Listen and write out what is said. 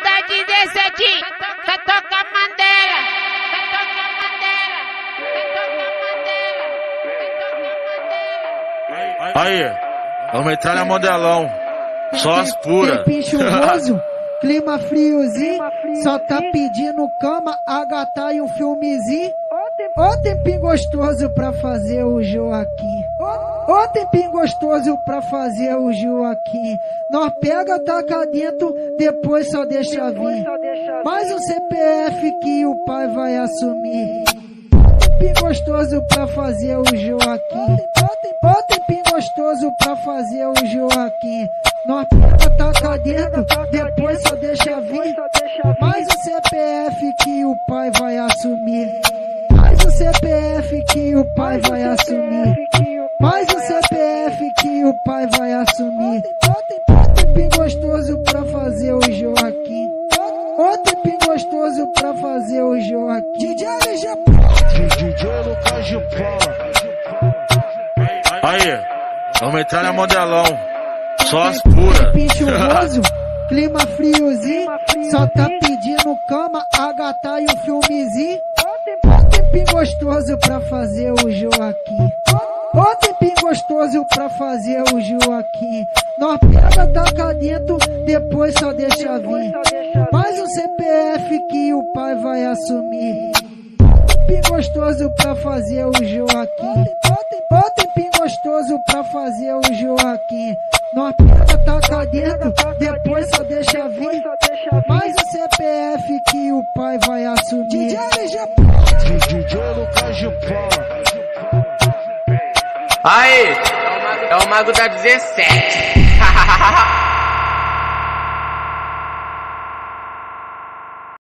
da 17, só toca Mandela. Aí, vamos entrar na modelão. Só as puras. Tempinho chuvoso, clima friozinho, só tá pedindo cama, a gata e um filmezinho. Ô tempinho gostoso pra fazer o Joaquim. Ô tempinho gostoso pra fazer o Joaquim. Nós pega, taca dentro, depois só deixa vir. Mais um CPF que o pai vai assumir. Tempinho gostoso pra fazer o Joaquim. Ô tempinho gostoso pra fazer o Joaquim. Nós pega, taca dentro, depois só deixa vir. Mais um CPF que o pai vai assumir. Mais um CPF que o pai vai assumir. Mais um CPF que o pai vai assumir. Ô tempinho gostoso pra fazer o Joaquim. Ô tempinho gostoso pra fazer o Joaquim. DJ Lucas de Paula. Aí, vamos entrar na modelão. Só as puras. Tempinho chuvoso, clima friozinho, só tá pedindo cama, a gata e um filmezinho. Ô tempinho gostoso pra fazer o Joaquim. Ô tempinho gostoso pra fazer o Joaquim. Nós pega, taca dentro, depois só deixa vir. Mais um CPF que o pai vai assumir. Tempinho gostoso pra fazer o Joaquim. Ô tempinho gostoso pra fazer o Joaquim. Nós pega, taca dentro, depois só deixa vir. Mais um CPF que o pai vai assumir. DJ Lucas de Paula. Aí, é o mago da 17.